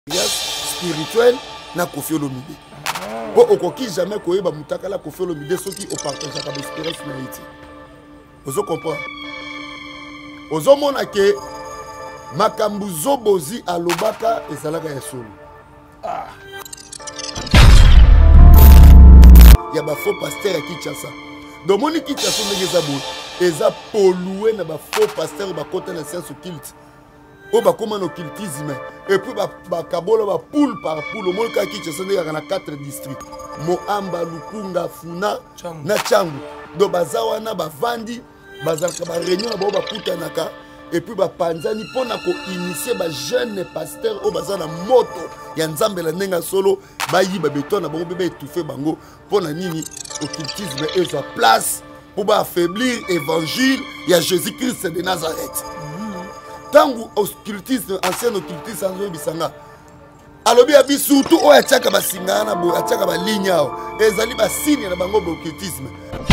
spirituel na Koffi Olomide. Bo okoki jamais koyeba mutakala Koffi Olomide soki o partage ka espérance na yiti. Ozo comprendre. Ozo mona ke makambu zobozi alobaka ezalaka ya solo. Ya ba faux pasteur ya Kinshasa. Donc moni Kinshasa ndenge bo eza pollué na ba faux pasteur ba kota na science occulte. O ba comment occultisme et puis ba kabola ba poule par poule au monde ka Kinshasa ndenge na 4 districts. Moamba, Lukunga, Funa na Changu. Donc bazawa na ba vandi bazalaka ba réunion ba ba putanaka et puis ba panzani pona ko initier ba jeune pasteur o bazana moto ya nzambe la ndenga solo ba yi ba beton na bango bebe étouffer bango pona nini occultisme est sa place pour ba affaiblir évangile ya Jésus-Christ de Nazareth. Tangu occultisme ancien occultisme anzo bisanga alobi abi surtout o ataka ba singana bo ataka ba ligne ezali ba signe na bango occultisme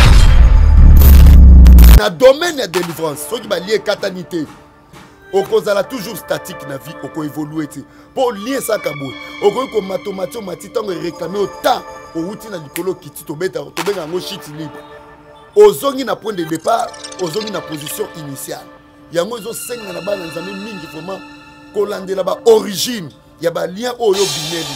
na domaine de délivrance soki ba lié katanité okozala toujours statique na vie oko évoluer ti pour lier ça kabo oko ko matomatio matitango réclamer autant o wuti na likolo kiti to beta to benga ngo shit libre ozongi na point de départ ozongi na position initiale yango zo senga na bana nzambe mingi vraiment kolandela ba origine ya ba lien oyo bineli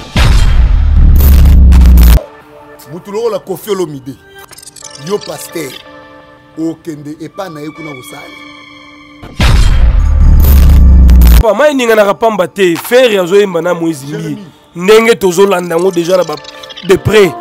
mutulo la Koffi Olomide yo pasteur okende epa na ekuna osali pa mai ninga na kapamba te faire yazo yemba na Moïse mi ndenge tozolanda ngo déjà na ba de près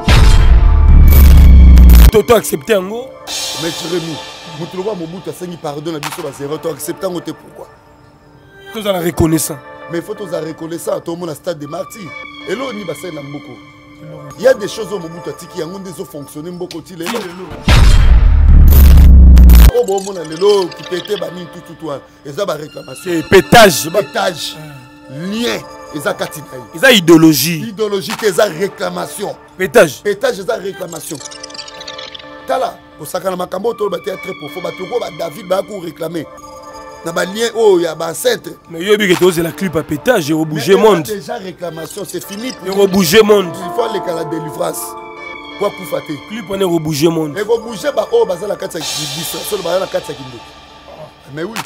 toto accepter ngo mais Jérémy mutulo ba Mobutu asengi pardon na biso ba zéro to accepter ngo te pourquoi tous la reconnaissant mais faut tous la reconnaissant tout le monde à stade de martyr et là on y va ça na mboko il y a des choses au Mobutu atiki yango ndezo fonctionner mboko ti lelo oh bon mon lelo qui pétait ba ni tout eza ba réclamation c'est pétage lien eza katina eza idéologie eza réclamation pétage eza réclamation tala pour ça kana makambo to ba très profond ba toko ba David ba ko réclamer na ba lien oh ya ba ancêtre mais yo bi que to la clip à pétage et au bouger monde déjà réclamation c'est fini et au bouger monde il faut les la délivrance quoi pour fater clip on est au bouger monde et go bouger ba oh ba za la kati ya kibisa solo ba la kati ya kindo mais oui.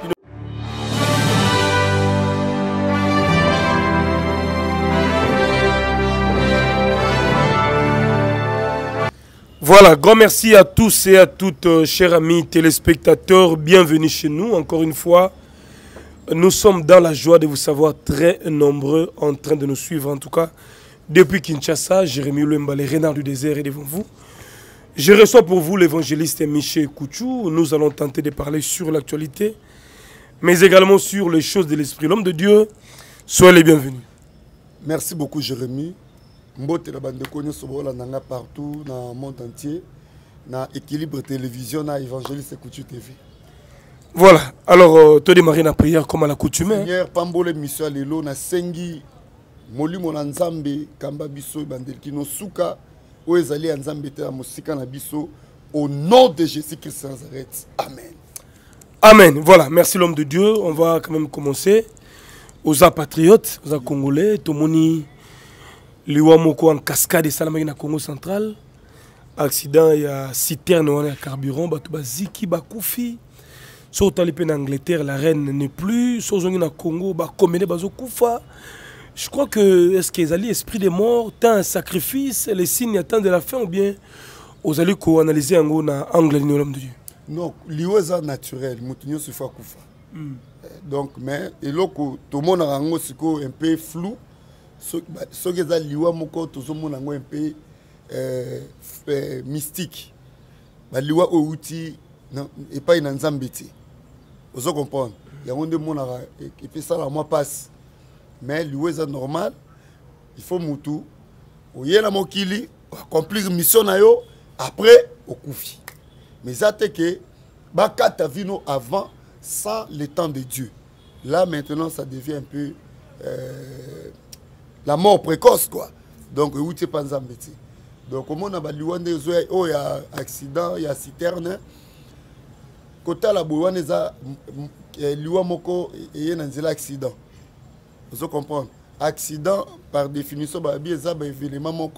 Voilà, grand merci à tous et à toutes, chers amis téléspectateurs. Bienvenue chez nous, encore une fois. Nous sommes dans la joie de vous savoir très nombreux en train de nous suivre, en tout cas. Depuis Kinshasa, Jérémy Lemba, les renards du désert est devant vous. Je reçois pour vous l'évangéliste Michel Kouchou. Nous allons tenter de parler sur l'actualité, mais également sur les choses de l'esprit. L'homme de Dieu, soyez les bienvenus. Merci beaucoup, Jérémy. Mbote la bande de sobola nanga partout dans le monde entier na équilibre télévision na évangéliste Kouchou TV. Voilà, alors tu démarrer la prière comme à l'accoutumée. Seigneur pambole mission lelo na sengi molimo na nzambe kamba biso bandel kino suka o ezali nzambe te musika na biso au nom de Jésus-Christ de Nazareth. Amen. Amen. Voilà, merci l'homme de Dieu. On va quand même commencer aux patriotes, aux Congolais, tout le monde. Liwa moko en cascade salamaki na Congo central accident ya citerne wana carburant bato baziki bakufi so tali pe na Angleterre la reine n'est plus so zongi na Congo ba komene bazo kufa. Je crois que est-ce qu'ils allaient esprit des morts tant un sacrifice les signes attendent de la fin ou bien aux allez ko analyser ngo na angle ni l'homme de Dieu. Non, liwa naturel mutunyo se fa kufa. Donc mais eloko tout monde a ngo siko un peu flou. Ce qui est liwa moko tozomona ngo un peu mystique ba liwa outi et pas une nzambe ti vous comprenez il y a onde mona et puis ça la moi passe mais liwa est normal il faut mutu oyela mokili accomplir mission na yo après okufi mais ça te que ba kata vino avant sans le temps de Dieu là maintenant ça devient un peu la mort précoce quoi donc où tu pas nzambeti donc comment on a baluande oh il y a accident il y a citerne kota la bouane za liwa moko et na nzela accident Vous comprenez? Accident, par définition, il y a un événement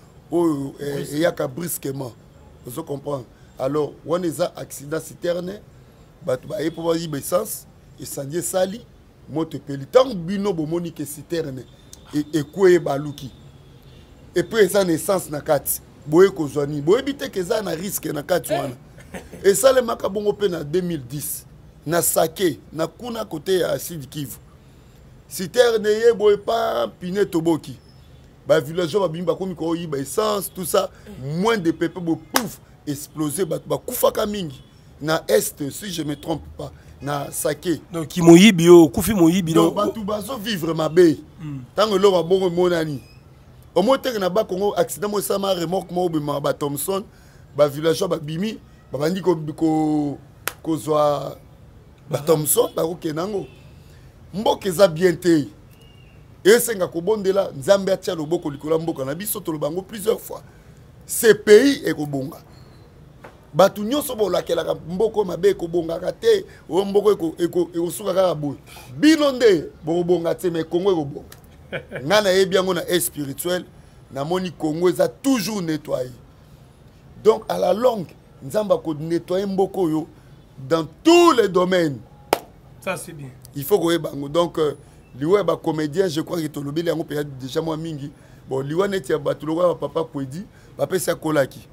qui est brusquement. Vous comprenez? Alors, on a un accident citerne, il y a un essence, et ça y est sali, moto peli. Tant que bino bomoni que citerne, et quoi est baluki. Et puis, il y a une essence na kati. Boye kozwani. Boye bite que ça na risque na kati wana. Et ça, le makabongo pe na 2010. Na Sake, na kuna côté à Sud Kivu. Citerne ye boye pas piné toboki. Ba villageois ba bimba komi ko yi ba essence tout ça, moins de pépé bo pouf exploser ba kufaka mingi na est si je me trompe pas na Sake. Donc ki moyibi yo kufi moyibi donc ba tout bazo vivre mabe. Tant que lo ba bongo monani. Au moins na ba Congo accident mo sama remorque mo bima ba Thompson ba villageois ba bimi ba bandi ko zwa ba Thompson ba ko kenango. Mboka eza bien te. Et senga ko bondela nzambe atia loboko likola mboka na biso to lobango plusieurs fois. Ce pays est kobonga. Batu nyonso bolakela mboko mabe ko bonga te, o mboko eko suka ka boy. Binonde bonga te me Congo ko bonga. Ngana yebiango na est spirituel, na moni Congo eza toujours nettoyé. Donc à la longue, nzamba ko nettoyer mboko yo dans tous les domaines. Ça c'est bien. Il faut que bango donc liwa ba comédien je crois que to lobeli yango peut déjà moi mingi bon liwa neti ya batuloka papa Kwedi papa sa kolaki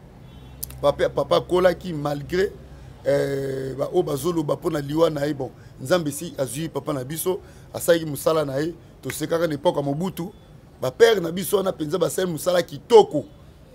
papa kolaki malgré ba o bazolo ba pona liwa na bon nzambe si azui papa na biso asaki musala na ye to sekaka na époque Mobutu ba père na biso na penza ba sel musala kitoko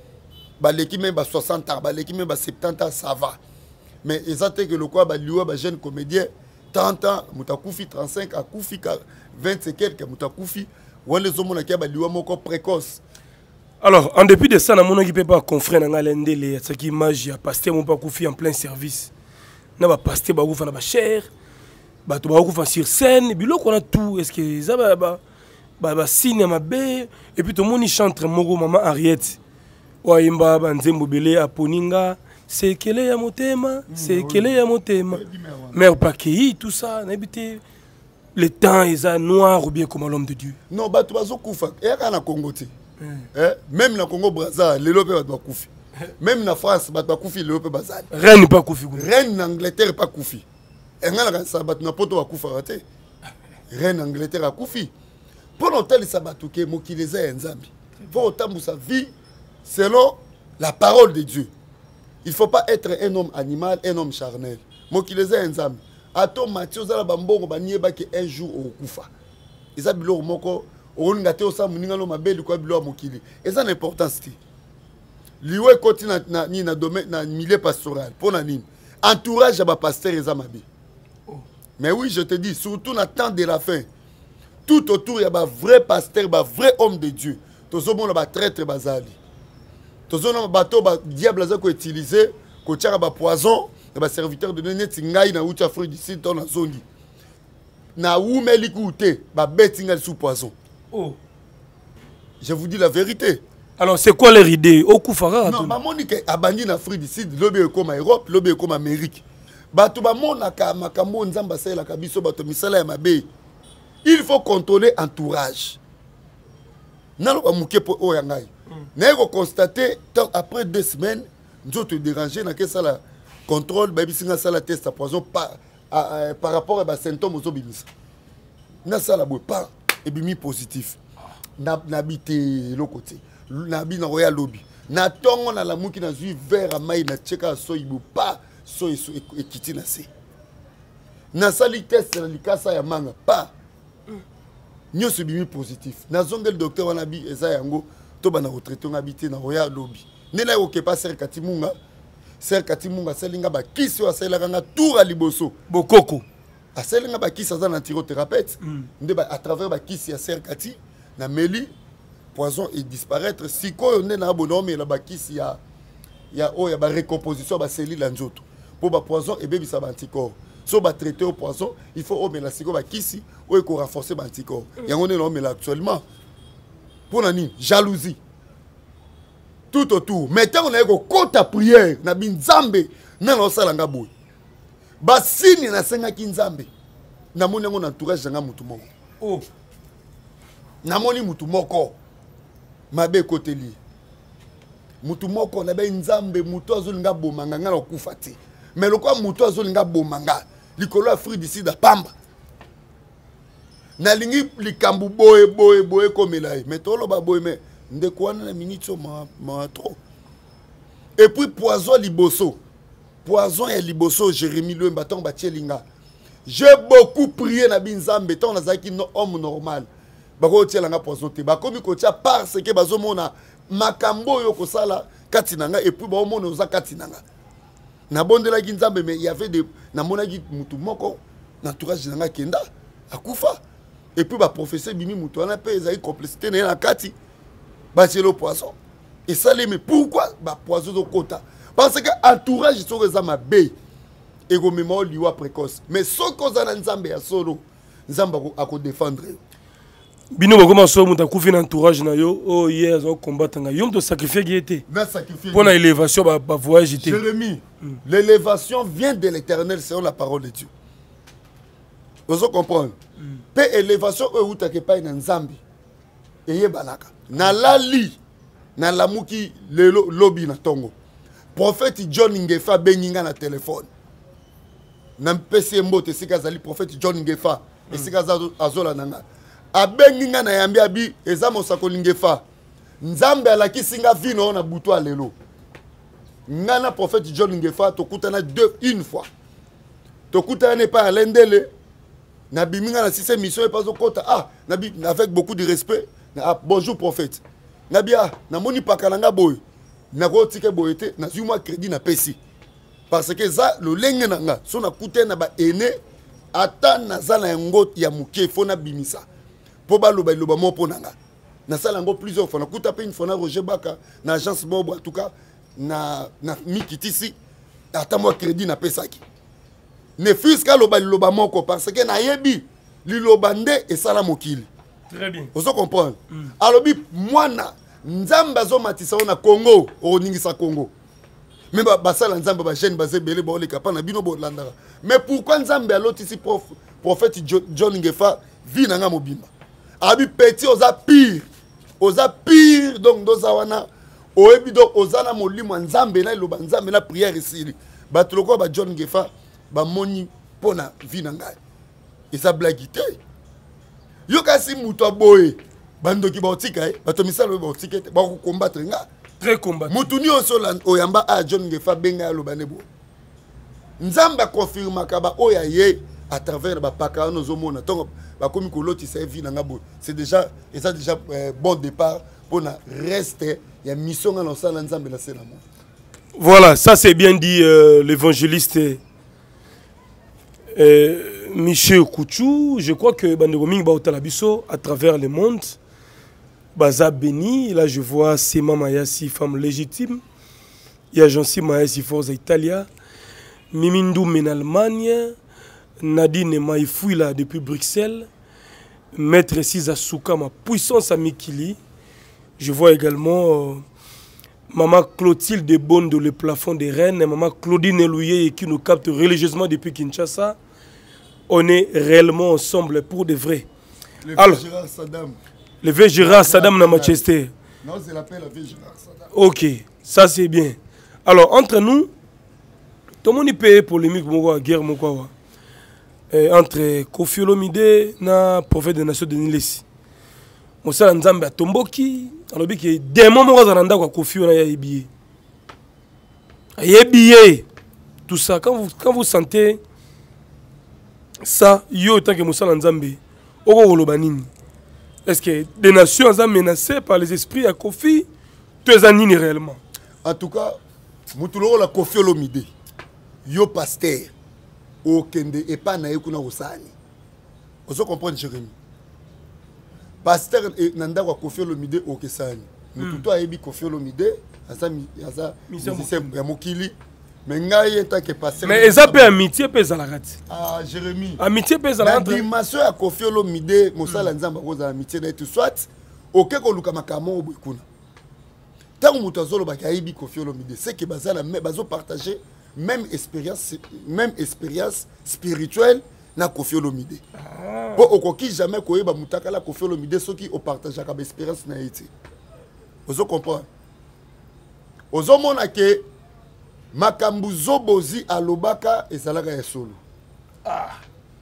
ba leki même ba 60 ans ba leki même ba 70 ans ça va mais exactement que le quoi ba liwa ba jeune comédien 30 ans, Moutakufi 35, Akoufi 20 et quelques, Moutakufi, ou les hommes qui ont encore précoce. Alors, en dépit de ça, on ne peut pas confrérer dans l'Indélé, ce qui image, pasteur Moutakufi en plein service. On va pasteur Bagouf en cher, Bagouf sur scène, et puis là, on a tout. Est-ce que ça va cinéma B, et puis tout le monde chante Mogo Maman Ariette. Waimba, Banzembo Belé, Aponinga. C'est quel est mon thème, c'est quel est mon thème. Mais pas qui tout ça, n'habitez le temps est noir ou bien comme l'homme de Dieu. Non, bah tu vas au Koufa. Et à la Congo, même la Congo Brazza, les lopes va Koufi. Même la France, bah tu vas Koufi, les lopes Bazal. Reine pas Koufi. Reine Angleterre pas Koufi. Et là ça bat na poto va Koufa raté. Reine Angleterre a Koufi. Pour longtemps les sabatouké mo qui les a nzambi. Pour autant sa vie selon la parole de Dieu. Il ne faut pas être un homme animal, un homme charnel. Moi qui les ai un Atom Mathieu Zala Bambongo Banieba qui un jour au Koufa. Et ça bilo moko on ngate osa muninga no mabeli kwa bilo mokili. Et ça l'importance ti. Liwe continue na domaine na milieu pastoral pour na nini. Entourage ba pasteur eza mabe. Mais oui, je te dis surtout na temps de la fin. Tout autour il y a ba vrai pasteur, ba vrai homme de Dieu. Tozo bon ba traître bazali. Tozo na bateau ba diable za ko utiliser ko tiara ba poison. Les serviteurs de net ngai na uti Afrique du Sud na zongi na umeli kuté ba betinga sous poison. Oh, je vous dis la vérité. Alors c'est quoi leur idée au Koufara? Non, ba monique abandi na Afrique du Sud, lobe comme Europe, lobe comme Amérique. Bato ba monaka makambo nzamba sala kabiso bato misala ya mabe. Il faut contrôler entourage. Nalo ba muke po o ya ngai. Na ko constater après 2 semaines, nous te déranger na que ça la contrôle baby singa sala test à poison par rapport à symptômes aux obéis. Na sala boy pas et bimi positif. N'habiter l'autre côté. N'habiter na royal lobby. Na tongo na la muki na zui vert à maï na cheka so ibu pas so et kiti na se. Na sali test na likasa ya manga pas. Nyo se bimi positif. Na zongel docteur wana bi eza yango to bana retraité ngabité na royal lobby. Nela oké pas ser katimunga. Ser Katimunga selinga ba kisi wa selaka nga tour à liboso bokoko a selinga ba kisi za na thérapeute ndeba à travers ba kisi ya Ser Kati na meli poison et disparaître siko yone na bonome la ba kisi ya o ya ba recomposition ba cellule la nzoto pour ba poison et bebisa ba anticorps so ba traiter au poison il faut o mela siko ba kisi o ko renforcer ba anticorps yango ne no mela actuellement pour nani jalousie tout autour. Maintenant, on a une côte prière. On a une Nzambe. On a une salanga boy. Basini na senga ki Nzambe. Na moni ngo entourage nga mutu moko. Oh. namoni mutu moko mabe koteli mutu moko na be nzambe mutu azolinga bomanga ngana okufa te mais lokwa mutu azolinga bomanga likolo Afrique d'ici da pamba nalingi likambu boye komela mais toloba boye mais ndeko wana na minute ma trop et puis poison ya liboso Jérémie le baton batielinga j'ai beaucoup prié na binzambe tant nazaki no homme normal bako tielanga poison te bakomi ko tia parce que bazomona makambo yo kosala katinanga et puis baomona oza katinanga na bondela ki nzambe mais il y avait des na monaki mutu moko na entourage nanga kenda akufa et puis ba professeur bimi mutu ana pe ezai complicité na kati ba tielo poison et ça mais pourquoi ba poison do kota parce que entourage so reza mabe et go mémoire liwa précoce mais so koza na nzambe ya solo nzamba ko défendre bino bakoma so muta kufi na entourage na yo oh hier zo combattre nga yom to sacrifier qui était na sacrifier pour la élévation ba voyage était Jérémie l'élévation vient de l'Éternel selon la parole de Dieu vous comprenez pe élévation e uta ke pa na nzambe eye banaka na lali na lamuki lelo lobby na tongo prophète John Ngefa beninga na téléphone na mpesi mbote sika zali prophète John Ngefa esika azola nanga abenginga na yambi abi eza mosako Ngefa nzambe alakisinga vino na buto alelo ngana prophète John Ngefa tokutana une fois tokutana ne pas alendele na biminga na sise mission e pas okota nabi avec beaucoup de respect bonjour prophète nabia na moni pakalanga boy na ko tike boyete na zuma crédit na pesi parce que ça le lenge nanga so na kute na ba ene ata na zala yango ya muke fona bimisa po ba loba mo ponanga na sala ngo plusieurs fois na kuta pe une fois na Roger Baka na agence Bobo en tout cas na mikitisi ata mo crédit na pesaki ne fusque loba moko parce que na yebi liloba nde et sala mokili très bien vous comprenez alobi mwana nzamba zo matisa na Congo oningisa Congo mais basala nzamba ba jeune basé belé ba oleka pa na bino bo landara mais pourquoi nzambe alotisi prophète John Ngefa vi nanga mobimba abi petit oza pire donc doza wana oyebi donc oza na molimo nzambe na loba nzambe na prière ici batuloko ba John Ngefa ba moni pona vi nanga et ça blaguité yo kasi muto aboye bandoki ba otika bato misalo ba otika ba ko combattre nga très combattu mutu ni osola oyamba John Ngefa benga lo banebo nzamba confirma ka ba oya ye à travers ba paka no zomona tongo ba komi ko loti sa vie nanga bo c'est déjà et ça déjà bon départ pour na rester ya mission na sala nzambe la sela mo. Voilà, ça c'est bien dit l'évangéliste Michel Kouchou. Je crois que Bandego Ming Baotalabiso à travers le monde Baza béni, là je vois Sema Mayasi, femme légitime. Il y a Jansi Mayasi, Forza Italia. Mimindou en Allemagne. Nadine Maïfouila depuis Bruxelles. Maître Siza Souka, ma puissance à Mikili. Je vois également Maman Clotilde Bonne de Le Plafond des Rennes. Maman Claudine Elouye qui nous capte religieusement depuis Kinshasa. On est réellement ensemble pour de vrai. Alors, le vieux Gérard Saddam na Manchester. Non, c'est l'appel le vieux Gérard Saddam. Ok, ça c'est bien. Alors, entre nous, tout le monde peut polémique guerre entre Koffi Olomide et le prophète des Nations Unies Lesi. Mosala Nzambe a tomboki, alors que démon mo zalanda kwa Koffi on a yébillé. Yébillé. Tout ça quand vous sentez ça, yo tant que Mosala Nzambe, oko kolobanini. Est-ce que des nations sont menacées par les esprits à Koffi? Tu es anini réellement? En tout cas, Moutoulo la Koffi Olomide, yo pasteur, au Kende et pas na yekuna osani. Vous comprenez, Jérémie? Pasteur nanda wa Koffi Olomide au Kesani. Moutouto a yebi Koffi Olomide, asa musicien ya mokili. Mais ngai tant que pasteur. Mais ça peut amitié peut zalagati. Ah Jérémie. Amitié peut zalagati. La dimension ya Koffi Olomide, mosala nzamba ko za amitié na tout soit OK ko luka makamo obikuna. Tant muto azolo ba kaibi Koffi Olomide, c'est que bazala bazo partager même expérience spirituelle na Koffi Olomide. Pour okoki jamais koyeba mutakala ko fait le mide soki o partage ka espérance na été. Ozo comprendre. Ozo mona ke makambu zobozi alobaka ezalaka ya solo. Ah.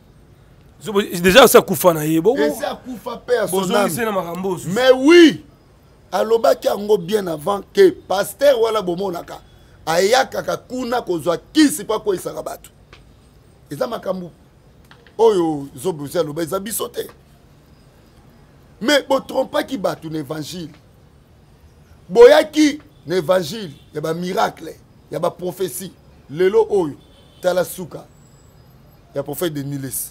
Déjà ça kufa na yebo. Et ça kufa père son âme. Bozo Mais oui, alobaki ango bien avant que pasteur wala bomonaka ayaka kakuna kozwa kisi pa ko isaka batu. Eza makambu oyo zobozi aloba eza bisote. Mais bo trompa ki batu l'évangile. Boyaki l'évangile, y a ba miracle, y a ba prophétie. Lelo oyo tala suka. Y a prophète de Niles.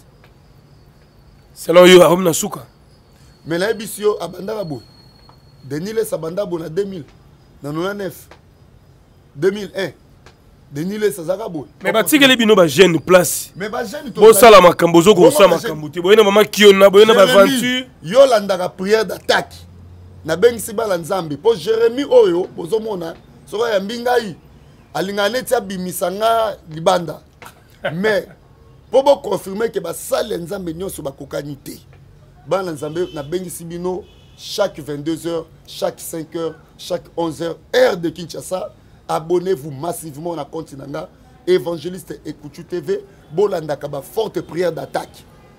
Selon yo arom na suka. Mais la ebisio abandaka boy. De Niles abanda bo na 2000. Na 99. 2001. De Niles azaka boy. Mais batike le bino ba jeune place. Mais ba jeune to. Bo sala makambo zo ko sala makambo te. Boyena mama kiona, boyena ba aventure. Yo landaka prière d'attaque. Na bengisi bala nzambe. Po Jérémie oyo bozo mona soko ya mbingai. Alingane tia bimisanga libanda. Mais pour vous confirmer que salle nzambe nyonso bakokani te. Bana nzambe na bengisi bino chaque 22h, chaque 5h, chaque 11h, heure de Kinshasa. Abonnez-vous massivement na compte nanga Évangéliste Ekuchu TV. Bolanda ka ba forte prière d'attaque.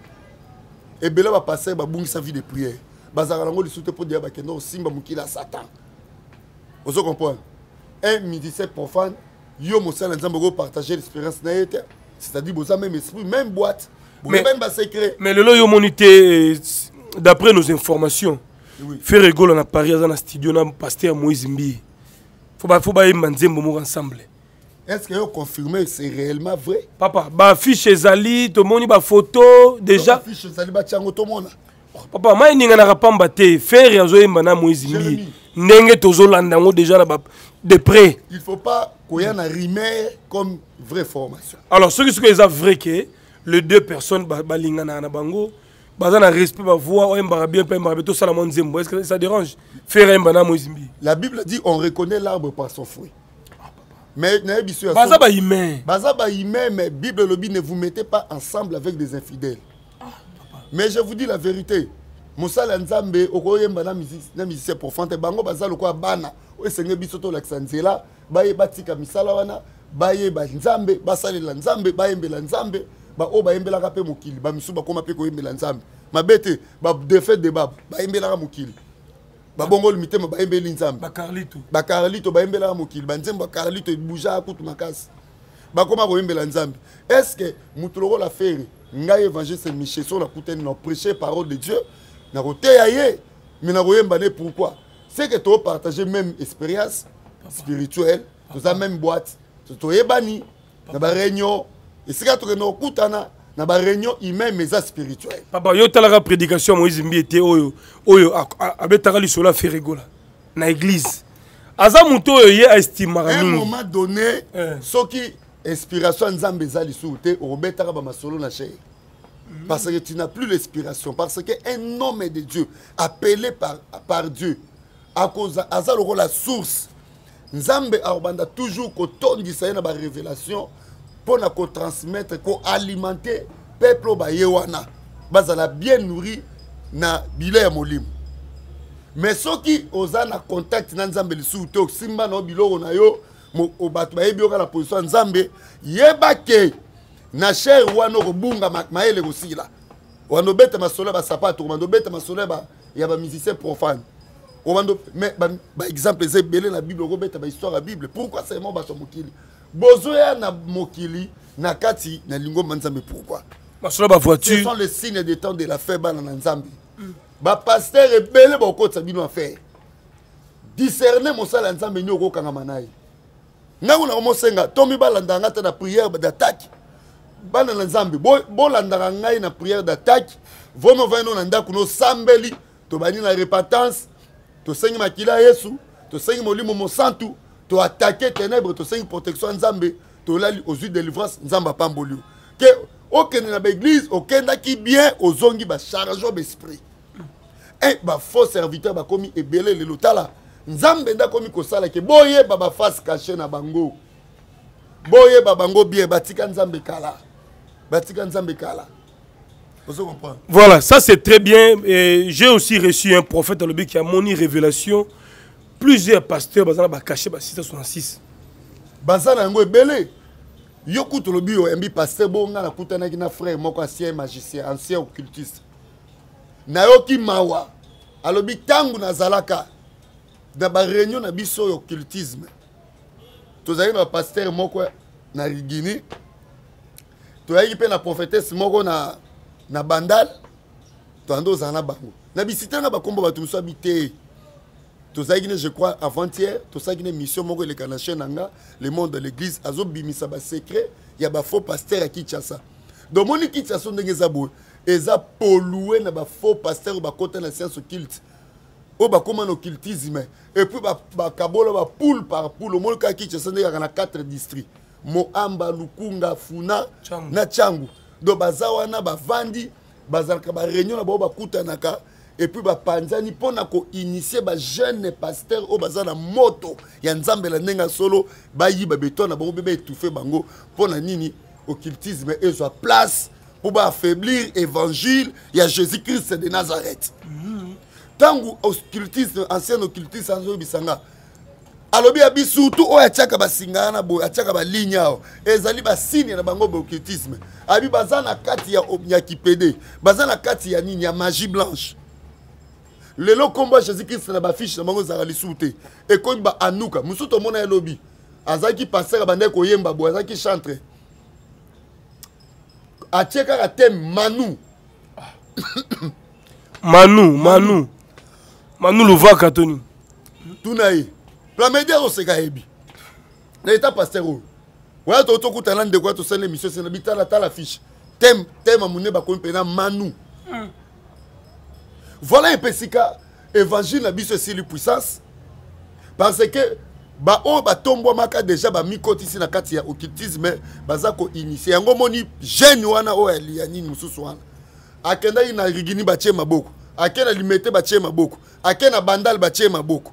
Et bela va passer ba bungi sa vie de prière. Bazara ngo lisute pour dire ba kendo simba mukila Satan. Vous comprenez? Un ministère profane, yo mosala nzambe go partager l'expérience na yete. C'est-à-dire que vous avez même esprit, même boîte. Vous avez même secret. Mais le lot yo monité d'après nos informations. Oui. Faire rigolo na Paris dans le studio na pasteur Moïse Mbi. Faut pas y manzembo mo ensemble. Est-ce que vous confirmez que c'est réellement vrai? Papa, ba fiche Zali, to moni ba photo déjà. Fiche Zali ba tiango to mona. Papa, mai ninga na rapamba te faire yazo yemba na Moïse Mbi. Ndenge tozo landa ngo déjà na de près. Il faut pas qu'on y ait un rimer comme vraie formation. Alors, ce qui est vrai que les deux personnes, balingana na bango, bazana respect ba voix, on mbara bien pas mbara tout ça la monzembo. Est-ce que ça dérange? Faire un bana moizimbi. La Bible dit on reconnaît l'arbre par son fruit. Mais na biso baza ba humain. Baza ba humain, mais Bible lobby ne vous mettez pas ensemble avec des infidèles. Mais je vous dis la vérité. Mosala nzambe okoyemba na musicien profane bango baza lokwa bana o senge biso to laksanzela baye batika misala wana baye ba nzambe basalela nzambe bayembela nzambe ba o bayembela ka pe mokili ba misu ba koma pe koyembela nzambe mabete ba défaite de bab bayembela ka mokili ba bongo limité ma bayembeli nzambe ba Carlito bayembela ka mokili ba nzembo Carlito bouja kutu makasi ba koma koyembela nzambe. Est-ce que mutuloko la faire ngai évangile Michel sur la kutene no prêcher parole de Dieu? Mais pourquoi? C'est que tu as partagé même expérience spirituelle, tu as même boîte, tu as bani, tu as réunion, et c'est que tu as réunion humaine mais spirituelle. Papa, yo la prédication Moïse Mbi était oyo abetaka lisola ferigola na église. Aza muto yo ye estimara à un moment donné, ce qui inspiration nzambe za lisute obetaka ba masolo na chez. Parce que tu n'as plus l'inspiration. Parce qu'un homme de Dieu, appelé par Dieu, à cause de la source, Nzambe a toujours une révélation pour transmettre, pour alimenter le peuple de bien nourri na bilé molim. Mais ceux qui ont un contact avec Nzambe, les simba no biloro na yo, la position Nzambe, yebake. Na cher wano robunga maele gosila wano beta masolo ba sapato wano beta masolo ba ya ba musicien profane wano mais ba exemple c'est belé la Bible ko beta ba histoire la Bible. Pourquoi c'est moi ba to mokili bozoya na mokili na kati na lingo manzambe? Pourquoi masolo ba voiture? Ce sont les signes des temps de la fête ba na nzambe ba pasteur e belé ba ko tsabino affaire discerner mosala nzambe nyoko kanga manai ngangu na mosenga tomi balanda ngata na prière d'attaque. Bana nzambe bolandaka ngai na prière d'attaque vomo vaino na ndako no sambeli to bani na repentance to sengi makila Yesu to sengi molimo mosantu to attaquer ténèbres to sengi protection nzambe to lali aux yeux de délivrance nzamba pambolio que okende na église okenda ki bien ozongi ba charge d'esprit et ba faux serviteur ba komi ebele le lotala nzambe nda komi kosala ke boye ba face cachée na bango boye babango bien batika nzambe kala. Vous comprenez? Voilà, ça c'est très bien. Et j'ai aussi reçu un prophète à l'obé qui a moni révélation. Plusieurs pasteurs bazana ba caché ba 666. Bazana ngo ebele. Yo kutu lobi yo embi pasteur bonga na kutana ki na frère moko ancien magicien, ancien occultiste. Na yo ki mawa. Alobi tangu na zalaka. Da ba réunion na biso occultisme. Tozali na pasteur moko na Rigini. Toyaki pe na prophétesse moko na Bandal. Toando zana bango. Na bisita na ba kombo ba tumso habité. Tozali je crois avant-hier, tozali une mission moko le kanache nanga, le monde de l'église azo bimisa ba secret, ya ba faux pasteur à Kinshasa. Donc moni Kinshasa ndenge zabo, eza pollué na ba faux pasteur ba côté na science occulte. O ba comment occultisme et puis ba kabola ba poule par poule, moni ka Kinshasa ndenge na 4 districts. Moamba, Lukunga, Funa, na Changu. Donc bazawa na ba vandi, bazalaka ba réunion na ba kuta naka. Et puis panzani pona ko initier ba jeune pasteur au bazana moto ya nzambe la nenga solo ba yi ba beton na bango bébé étouffé bango pona nini occultisme et soit place pour ba affaiblir évangile ya Jésus-Christ de Nazareth. Tangu occultisme ancien occultisme anzo bisanga alobi abi surtout o atiaka ba singana bo atiaka ba ligne ao ezali ba signe na bango ba occultisme abi bazana kati ya kipede bazana kati ya nini ya magie blanche. Le lo combat Jésus-Christ na ba fiche na bango za lisuté et ko ba anuka musuto mona elobi azaki passer bande ko yemba bo azaki chantre atieka ka tem Manu Manu Luvaka Tony tunaye la média o seka ebi na état pasteur o wa to kutana ndeko to sele mission c'est na bitala ta fiche tem amune ba ko pena Manu. Voilà un peu si évangile na biso c'est puissance parce que ba o ba tombo maka déjà ba mikoti ici na kati ya occultisme baza ko initier yango moni jeune wana o ali ya nini mususu wana akenda ina Rigini batie maboko akena limete batie maboko akena Bandal batie maboko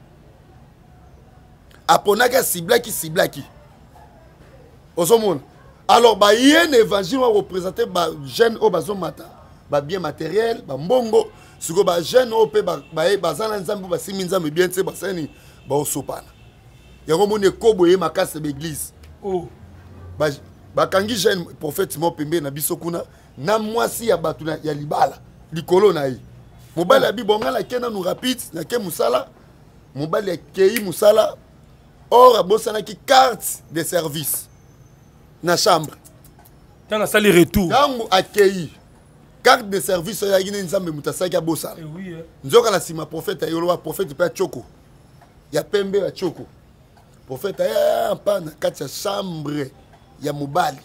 aponaka siblaki osomona alors ba yene évangile wa représenter ba jeune o bazo mata ba bien matériel ba mbongo siko ba jeune o pe ba zana nzambu ba simi nzambe bien tse ba sani ba osopana yango moni kobo ye makase l'église oh ba kangi jeune prophète mo pembe na biso kuna na mwasi ya batu ya libala likolo na yi mobali abi bonga la kena nu rapide na ke musala mobali ya kei musala or abosana ki carte de service na chambre tanga sali retour tangu akei carte de service ya gine nzambe mutasaki abosala oui nzoka la sima prophète ayolo prophète pa choko ya pembe ya choko prophète ya pa na kati ya chambre ya mobali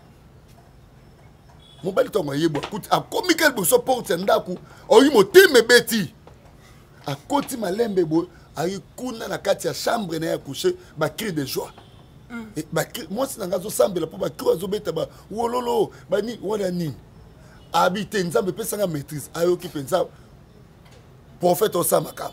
tongo yebo kuti akomi kel boso porte ndaku oyi motime beti akoti malembe bo ayi kuna na kati ya chambre na ya coucher ba cri de joie et ba moi si nanga zo sambela po ba cri zo beta ba wololo ba ni wala nini habiter nzambe pesa nga maîtrise ayoki penza prophète osamaka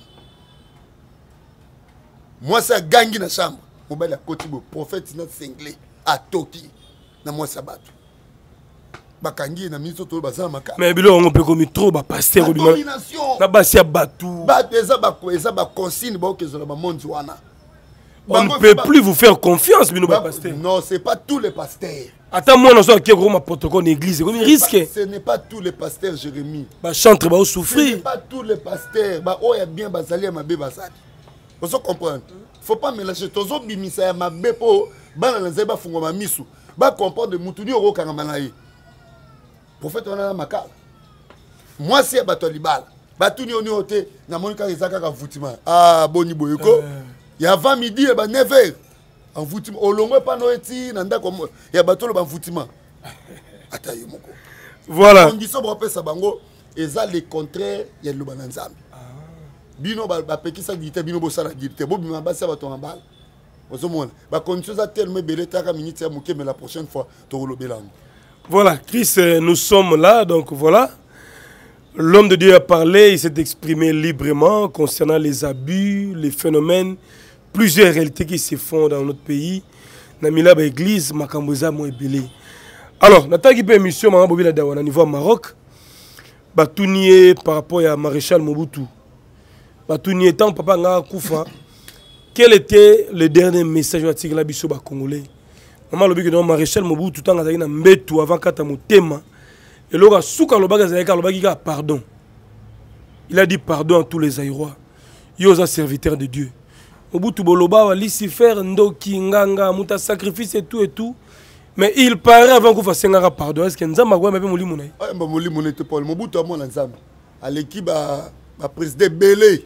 moi ça gangi na chambre mobali akoti bo prophète na singlé atoki na moi sabatu bakangi na miso to bazana maka mais bilo on peut comme trop ba pasteur ou na basia batu eza ba consigne ba okezola ba monde wana on ne peut plus vous faire confiance bino ba pasteur non c'est pas tous les pasteurs attends moi non so qui gros ma protocole église comme risque ce n'est pas tous les pasteurs Jérémie ba chantre ba souffrir ce n'est pas tous les pasteurs ba oya bien bazali ya mabe bazali vous comprendre faut pas mélanger tozo bimisa ya mabe po bana na zeba fungo ma misu ba comprendre mutuni oro kanga na ye prophète on a makala moi c'est bato libala batuni oni ote na monika ezaka ka vutima ah boni boyeko ya 20 midi et ba 9h en vutima olongo pa no eti na ndako ya bato lo ba vutima atayo moko voilà on dit ça ba pesa bango eza le contraire ya lo bananzambi bino ba pekisa dite bino bo sala dite bo bima ba sa bato ngambala ozomona ba conditions a tellement belé taka minute ya moke mais la prochaine fois to lo belango. Voilà, Christ, nous sommes là, donc voilà. L'homme de Dieu a parlé, il s'est exprimé librement concernant les abus, les phénomènes, plusieurs réalités qui se font dans notre pays. Namila ba église, Makamboza mo ebele. Alors, nataki pe émission Mama Bobila Dawana niveau Maroc. batunier par rapport à Maréchal Mobutu. Batunier tant papa nga kufa. Quel était le dernier message à Tigla Bisso ba Congolais? Maman lobi que non Maréchal Mobutu tant azaki na mbetu avant kata motema. Et là souka lobaga zayaka lobaki ka pardon. Il a dit pardon à tous les Aïrois. Yosa serviteur de Dieu. Mobutu boloba wa Lucifer ndoki nganga muta sacrifice et tout. Mais il paraît avant qu'on fasse un pardon. Est-ce que nous avons un peu de Moulimoune? Oui, Moulimoune était pas le Mobutu à mon ensemble. À l'équipe, le président Belé.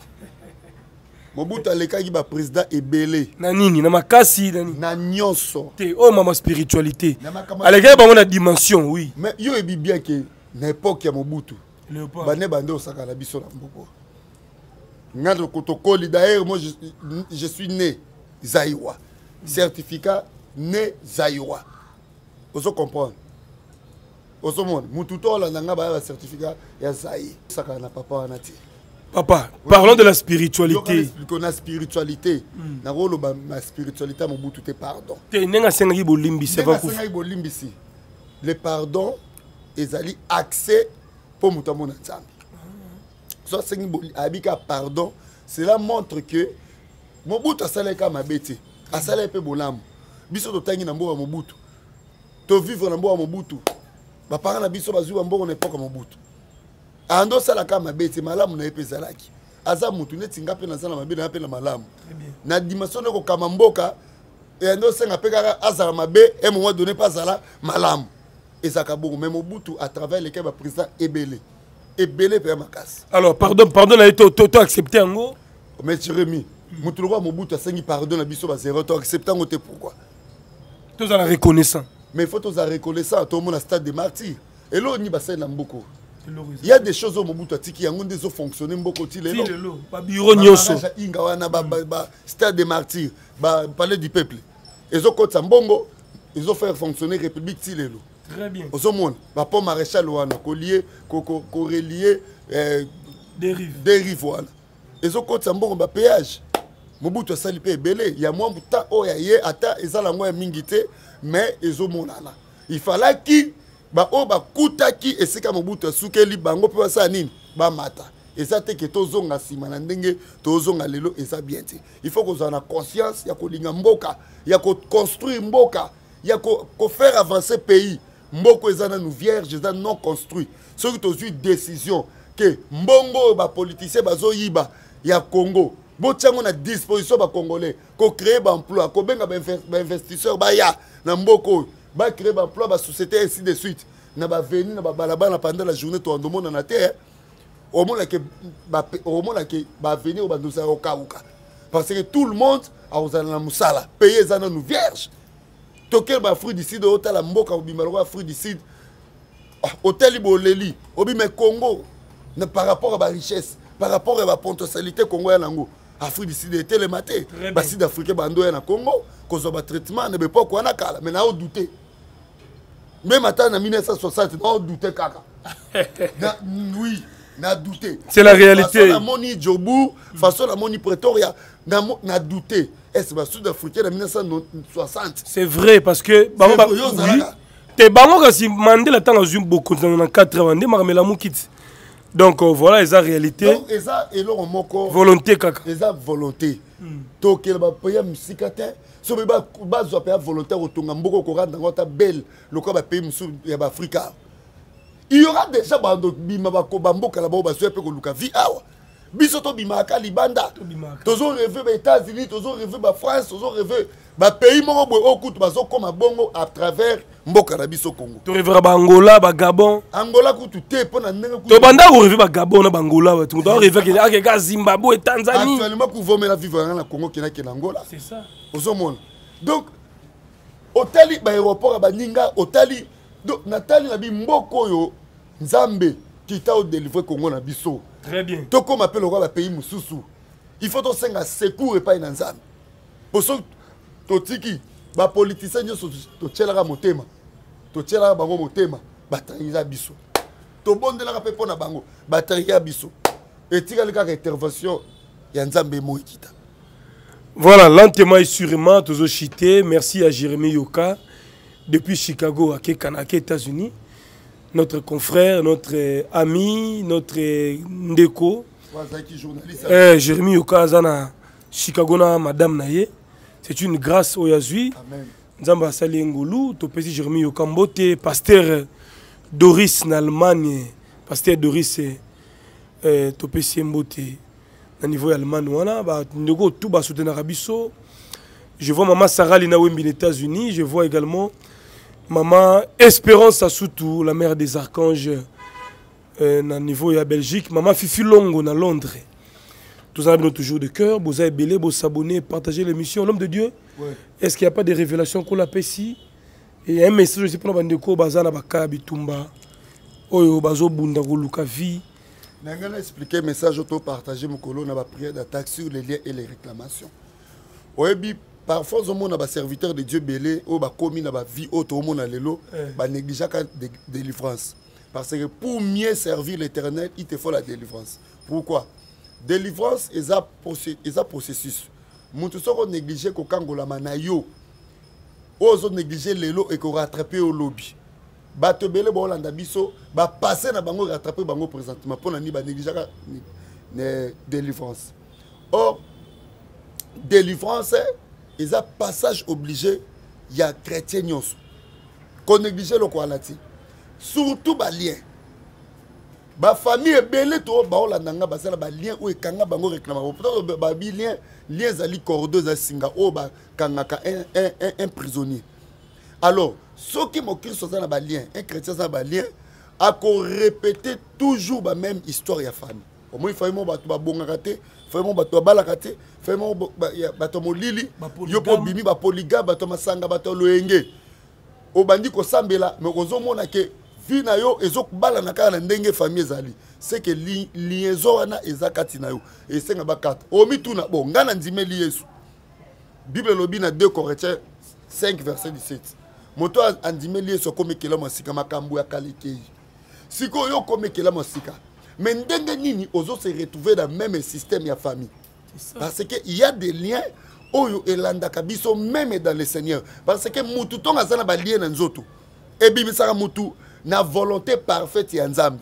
Mobutu à l'équipe, le président est Belé. Nanini, Namakasi, Nanyonso. Oh, ma spiritualité. À l'équipe, on a une dimension, oui. Mais il y a bien que l'époque, il y a Mobutu. Bané Bandé au Sakala Bisso Lamboko. Ngado Kotokoli, d'ailleurs, moi je suis né Zaïwa. Certificat. Né Zaïwa. Vous comprenez? Vous comprenez? Moututo la nanga ba certificat ya Zaï. Ça kana papa anati. Papa, parlons de la spiritualité. On a spiritualité. Na rolo ba ma spiritualité mo butu te pardon. Te nenga sengi bolimbi c'est pas sengi bolimbi si. Le pardon ezali accès pour mutamo na nzambi. So sengi abika pardon, cela montre que Mobutu asaleka mabeti. Asala pe bolamu. Biso to tangi na mboka Mobutu to vivre na mboka Mobutu ba parents na biso bazui mboka na époque Mobutu ando sala kama beti malamu na epezalaki aza mutu neti ngape na sala mabe na pe na malamu na dimension ko kama mboka et ando senga pekaka azala mabe et moment donné pas zala malamu ezaka bongo mais Mobutu à travers lequel ba président ebele pe makasi. Alors pardon a été tout accepté en go mais Jérémy mutu roi Mobutu asengi pardon na biso ba zéro to acceptant ngote pourquoi tous à la reconnaissant. Mais il faut tous à reconnaissant tout le monde à stade des martyrs. Et là, on y va beaucoup. Il y a des choses au Mobutu qui ont fonctionné beaucoup. Il y a des bureaux nyonso. Stade des martyrs, palais du peuple. Ils ont fait mbongo, ils ont fait fonctionner République Tilelo. Très bien. Aux hommes, pour maréchal Wana, relié, dérive Wana. Ils ont fait mbongo péage. Mobutu sali pe belé, il y a moins de temps oh ya ata ezala ngwa mingité mais ezomonana. Il fallait ki ba o ba kutaki esika Mobutu sukeli bango pe sa nini ba mata. Eza te ke tozonga sima na ndenge tozonga lelo eza bien te. Il faut qu'on ait conscience ya ko linga mboka, ya ko construire mboka, ya ko faire avancer pays. Mboko ezana nous vierge, ezana non construit. Ceux qui ont eu décision que mbongo ba politicien bazo yiba ya Congo. Botiango na disposition ba congolais ko créer ba emploi ko benga ba investisseur ba ya na mboko ba créer ba emploi ba société ainsi de suite na ba venir na ba balabala pendant la journée to ndomona na terre au moins que ba venir ba nous au kauka parce que tout le monde a osana na musala payer zana nous vierge to quel ba fruit d'ici de hôtel la mboka obimalo fruit d'ici hôtel boleli obime Congo par rapport à ba richesse par rapport à la potentialité congolaise nango Afrique du Sud était le matin ba sud africain bando na Congo cause ba traitement ne be pas quoi na kala mais na douter même attends en 1960 na douter kaka oui na douter c'est la réalité façon la moni Djobu façon la moni Pretoria na douter est ba sud africain en 1960 c'est vrai parce que te bango kasi Mandela tant a joué beaucoup dans 80 ans marmela mukit. Donc voilà, ils ont réalité. Donc ils ont volonté kaka. Ils ont volonté. Donc ils ont payé musicate. So ils ont payé volonté au Tongamboko Koran dans notre belle le quoi pays musu ya Afrika. Il y aura déjà bando bima ba ko bamboka la ba ba so pe ko luka vi awa. Biso to bima ka libanda. Tozo rêver ba États-Unis, tozo rêver ba France, tozo rêver ba pays moko boy okutu bazo comme bongo à travers mboka na biso Congo. To rêver ba Angola, ba Gabon. Angola kutu te pona ndenge kutu. To banda ko rêver ba Gabon na Angola, tu dois rêver que ka Zimbabwe et Tanzanie. Actuellement pour vomir la vivre na Congo qui na Angola. C'est ça. Ozomona. Donc otali ba aéroport ba ninga otali donc natali na bi mboko yo Nzambe qui t'a délivré Congo na biso. Très bien. To comme appelle le roi pays mususu. Il faut to senga secours et pas na Nzambe. Pour ça to tiki ba politicien nyoso to tchelaka motema. To tchelaka bango motema batangiza biso. To bondela pe pona bango batangiza biso. Et tika leka intervention ya Nzambe mo ikita. Voilà, lentement et sûrement toujours chité. Merci à Jérémy Yoka depuis Chicago à États-Unis. notre confrère, notre ami, notre ndeko. Jérémy Yokazana, Chicago na Madame Naye. C'est une grâce au Yazui. Nzamba Sali Ngulu, Topesi Jérémy Yokambote, pasteur Doris en Allemagne, pasteur Doris Topesi Mbote, au niveau allemand, tout bas soutenir Abisso. Je vois maman Sarah Lina Wembi des États-Unis, je vois également maman Espérance Assoutou, la mère des archanges, au niveau de la Belgique, maman Fifi Longo à Londres. Tous en toujours de cœur, vous avez belé, vous s'abonner, partager l'émission. L'homme de Dieu, est-ce qu'il n'y a pas de révélations qu'on l'a ici? Et il y a un message aussi pour nous Bazana Bakabi Tumba, Oyo Bazo Bunda Luka Vi. Je vais expliquer le message que partager mon colon dans la prière d'attaque sur les liens et les réclamations. Parfois, on a des serviteurs de Dieu belé, ou des commis dans la vie, ou tout le monde a l'élo, bah négliger la délivrance. Parce que pour mieux servir l'Éternel, il te faut la délivrance. Pourquoi? Délivrance est un processus. Nous sommes négligés qu'au Kangola Manayo, aux négliger l'élo et qu'on rattrape au lobby. Bato belé bon landa biso, ba passer na bango rattraper bango présentement pour nani ba négliger la délivrance. Or, délivrance est un passage obligé, il y a chrétien nyonso. Qu'on néglige le quoi là surtout ba lien. Ba famille belé to ba olandanga ba sala ba lien ou ekanga bango réclama. Peut-être ba lien zali cordeuse za singa o ba kangaka un prisonnier. Alors, ceux qui m'ont créé dans le lien, un chrétien dans le lien, a répété toujours la même histoire de la famille. Au moins, il faut que tu bon raté, il faut que tu bala raté, il faut que tu lili, il faut que tu polygame, il faut que tu loenge. Au bandi ko sambela, mais au zomona que vie na yo ezok bala na kana ndenge famille zali. C'est que liaison na ezakati na yo. Et c'est nga bakata. Omi tuna bon, ngana ndime li Yesu. Bible lobi na 2 Corinthiens 5 verset 17. Moto andime lié so comme kela masika makambu ya kalekei. Siko yo comme kela masika. Mais ndenge nini ozo se retrouver dans le même système ya famille. Parce que il y a des liens oyo elanda kabiso même dans le Seigneur. Parce que mutu tonga azana ba lien na nzoto. Et bibisaka mutu na volonté parfaite ya Nzambe.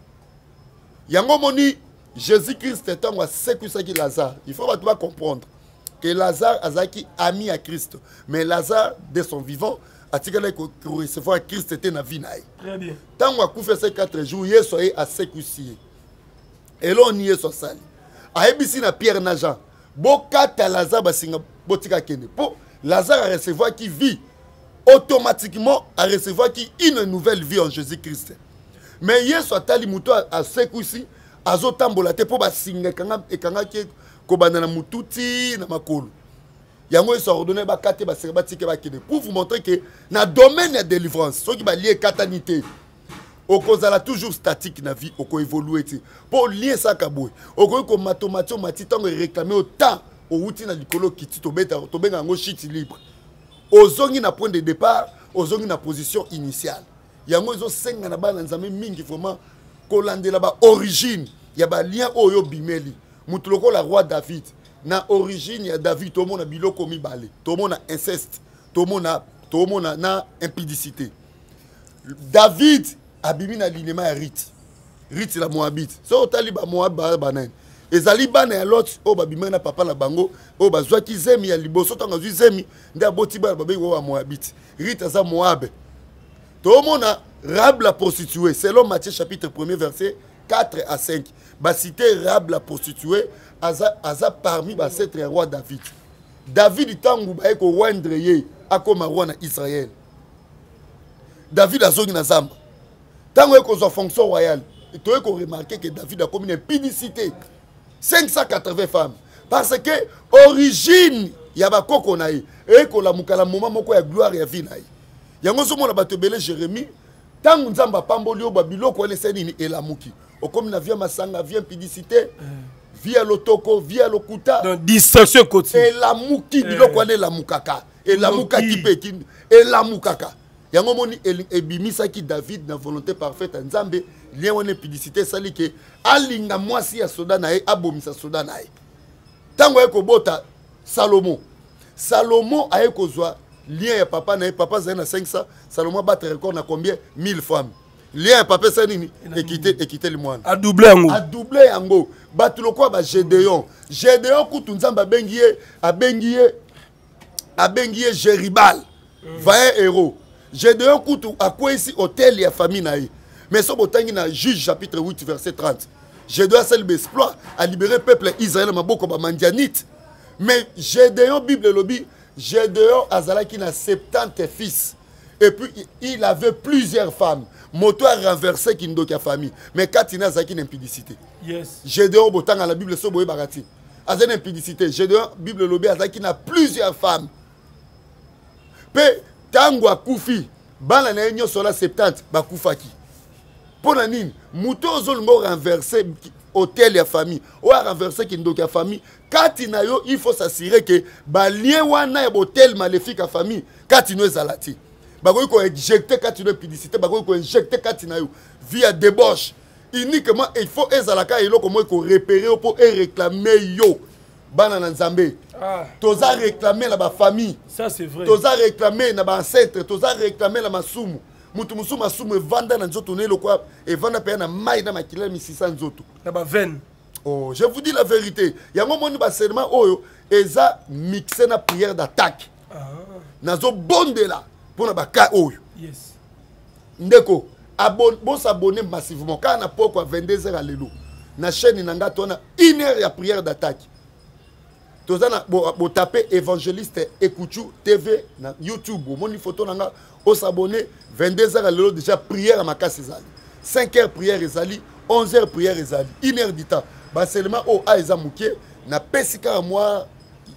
Yango moni Jésus-Christ est un sekusaki Lazare. Il faut pas comprendre que Lazare azaki ami à Christ. Mais Lazare de son vivant atikala ko recevoir Christ était na vie naï. Très bien. Tant qu'on a fait ces 4 jours, Yesu est à sekusi. Et là on y est sur sali. A ebisi na Pierre na Jean. Bokata Lazare basinga botika kende. Pour Lazare a recevoir qui vit automatiquement à recevoir qui une nouvelle vie en Jésus-Christ. Mais Yesu atali muto à sekusi azotambola te pour basinga kanga ekanga ki ko banana mututi na makolo. Yango ils sont ordonnés bakate ba serbatike bakede pour vous montrer que na domaine de délivrance ceux qui ba lié katanité au kozala toujours statique na vie au ko évoluer pour lier ça kaboué au ko matomatio matitango réclamer autant au outil na likolo kiti to beta to benga ngo shit libre ozongi na point de départ ozongi na position initiale yango izo senga na bana nzambe mingi vraiment ko landela ba origine ya ba lien oyo bimeli mutuloko la roi David. Na origine ya David, tout le monde a biloko mibale, tout le monde a inceste, tout le monde a na impudicité. David a bimi na linema ya Rite. Rite la Moabite. So taliba Moab banan. Ezali bana ya lot o ba bimi na papa na bango, o ba zwa ki zemi ya liboso tanga zwi zemi, nda boti ba ba wa Moabite. Rite za Moab. Tout le monde a Rahab la prostituée, selon Matthieu chapitre 1er verset 4 à 5. Ba cité Rahab la prostituée. Aza parmi les 7 rois David. David tangu ba ko wendre ye akoma roi na Israël. David a zongi na zamba. Tangu ko zo fonction royale, tu as remarqué que David a commis une impudicité. 580 femmes parce que origine ya ba koko na ye e ko la mukala moment moko ya gloire ya vie na ye. Yango zo mona bato belé Jérémie tangu nzamba pamboli o babilo ko le senini elamuki. O comme na via masanga via impudicité. Via l'otoko, via l'okuta. Donc, distraction quotidienne. Et la mouki, et la moukaka. Et la moukaki pekin. Et la moukaka. Yango moni et bimisa ki David na volonté parfaite en Nzambe. Lien on impudicité sali ke alinga mwasi ya soda na e abomisa soda na e. Tango eko bota Salomon. Salomon a eko zwa lien ya papa na e papa zana 500. Salomon bat record na combien 1000 femmes. lien papa ça nini équité le moine a doublé yango a doublé yango batulo kwa ba Gédéon kutu nzamba abengiye Jéribal 20 héros Gédéon kutu akwa ici hôtel ya famille na ye mais so botangi na Juge chapitre 8 verset 30 Gédéon a fait l'exploit à libérer peuple Israël maboko ba mandianite mais Gédéon Bible lobi Gédéon azalaki na 70 fils et puis il avait plusieurs femmes. Moto a renversé Kindoka famille. Mais Katina Zaki une impudicité. Yes. Gédéon Botang à la Bible Soboé Barati. A une impudicité. Gédéon Bible Lobé Azaki n'a plusieurs femmes. Pe Tangwa Koufi. Bana na enyo sola 70 Bakoufaki. Pour la nine, Mouto Zolmo renversé hôtel ya famille. Ou a renversé Kindoka famille. Katina yo il faut s'assurer que ba lien wana hôtel maléfique à famille. Katino Zalati. Bagoy ko injecter Katino publicité, bagoy ko injecter Katina yo via débauche. Uniquement il faut ezalaka elo comment ko repérer pour réclamer yo bana na Nzambe. Ah. Toza réclamer la ba famille. Ça c'est vrai. Toza réclamer na ba ancêtre, toza réclamer la masumu. Mutu musu masumu vanda na nzoto ne lokwa et vanda pe na mai na makila 1600 nzoto. Na ba veine. Oh, je vous dis la vérité. Yango moni ba seulement oyo eza mixé na prière d'attaque. Ah. Nazo bonde là. Pour na baka oyo. Yes. Ndeko, bon s'abonner massivement. Quand on a pourquoi 22h à l'élo. Na chaîne nanga tona 1 heure ya prière d'attaque. Tozana bo taper évangéliste Ekouchou TV na YouTube. Mon photo nanga o s'abonner 22h à l'élo déjà prière à makasi ezali. 5h prière ezali, 11h prière ezali. 1 heure du temps. Ba seulement o a ezamuke na pesika moi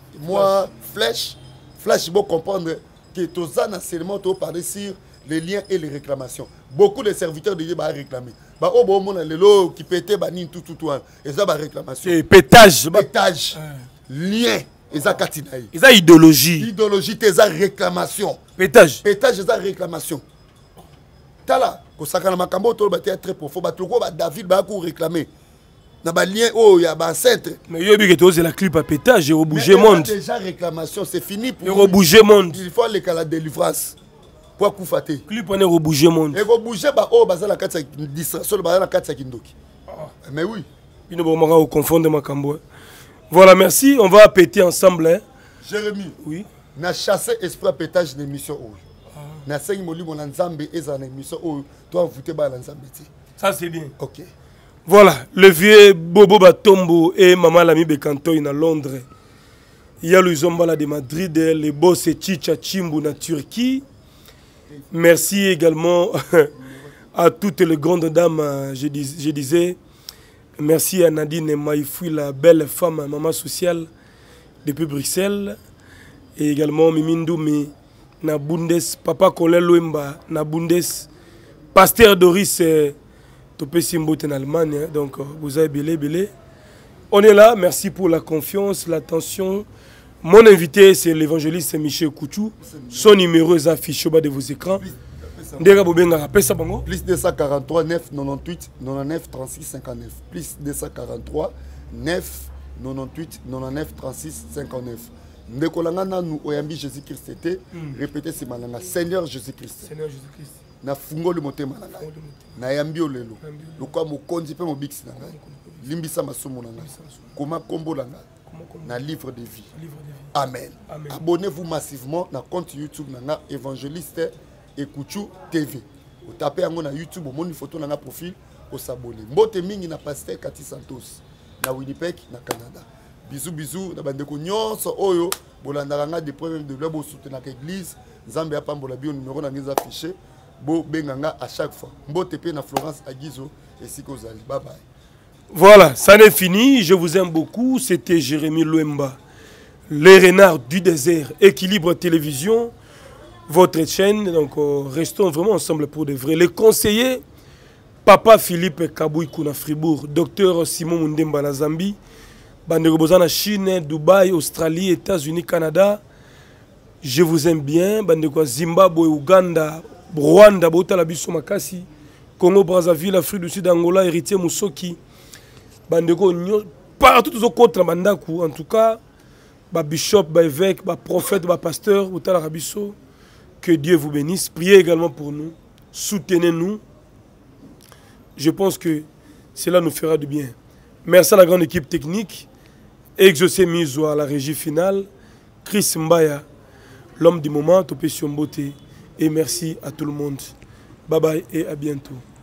flèche bon comprendre que Tozana seulement parler sur les liens et les réclamations. Beaucoup de serviteurs de Dieu vont réclamer. Bah au bon moment les qui pétaient bah tout et ça va réclamation. Et pétage. Pétage. Lien. Et ça katinaï. Et ça idéologie. Idéologie et ça réclamation. Pétage. Pétage et ça réclamation. Tala ko sakana makambo to ba très profond ba toko ba David ba ko réclamer. Na ba lien oh ya ba ancêtre. Mais yo bi que to c'est la clip à pétage et au bouger monde. Déjà réclamation c'est fini pour. Et au bouger monde. Il faut aller à la délivrance. Pour Koufate. Clip on est au bouger monde. Et au bouger ba oh ba za la katsa distraction ba la katsa kindoki. Mais oui. Il ne va pas confondre makambo. Voilà, merci, on va péter ensemble hein. Jérémy. Oui. Na chassé esprit pétage d'émission oh. Na sengi moli mon Nzambe eza na émission oh toi voter ba la Nzambe ti. Ça c'est bien. OK. Voilà, le vieux Bobo Batombo et Maman Lami Bekantoy à Londres. Il y a le Zombala de Madrid, les boss et Chicha Chimbu na Turquie. Merci également à toutes les grandes dames, je disais. Merci à Nadine Maïfoui, la belle femme, maman sociale depuis Bruxelles. Et également Mimindoumi, na Bundes, Papa Colin Loemba, na Bundes, Pasteur Doris. Topé Simbo en Allemagne, donc vous avez belé. On est là, merci pour la confiance, l'attention. Mon invité, c'est l'évangéliste Michel Kouchou. Son numéro est affiché au bas de vos écrans. Plus 243 9 98 99 36 59. Plus 243 9 98 99 36 59. Ndekolanga nous oyambi Jésus-Christ était. Répétez ce malanga. Seigneur Jésus-Christ. Seigneur Jésus-Christ. Na fungo le motema na ngai na yambi olelo lokwa mokonzi pe mobiksi na ngai limbisa masumu na ngai koma kombo na ngai na livre de vie. Amen. Abonnez-vous massivement na compte YouTube na ngai évangéliste Ekouchou TV. Vous tapez yango na YouTube mon photo na ngai profil au s'abonner. Mbote mingi na pasteur Kati Santos na Winnipeg na Canada. Bisous na bandeko nyonso oyo bolandaka nga des problèmes de l'homme au soutenir l'église Nzambe apambola bio numéro na ngai affiché. Bo benganga à chaque fois. Mbote pe na Florence Aguizo et Sikozali. Bye bye. Voilà, ça n'est fini. Je vous aime beaucoup. C'était Jérémy Loemba, les renards du désert, Équilibre Télévision, votre chaîne. Donc restons vraiment ensemble pour de vrai. Les conseillers, Papa Philippe Kabouy Kuna Fribourg, Docteur Simon Mundemba na Zambie, Bandeko Bozana Chine, Dubaï, Australie, États-Unis, Canada. Je vous aime bien. Bandeko Zimbabwe, Ouganda, Rwanda, Botala Biso Makasi, Congo, Brazzaville, Afrique du Sud, Angola, Héritier Moussoki, Bandeko, partout aux contre Bandakou, en tout cas, Bishop, évêque, prophète, pasteur, Botala Biso, que Dieu vous bénisse. Priez également pour nous, soutenez-nous, je pense que cela nous fera du bien. Merci à la grande équipe technique, Exaucé Mizo à la régie finale, Chris Mbaya, l'homme du moment, Topé Siombote, et merci à tout le monde. Bye bye et à bientôt.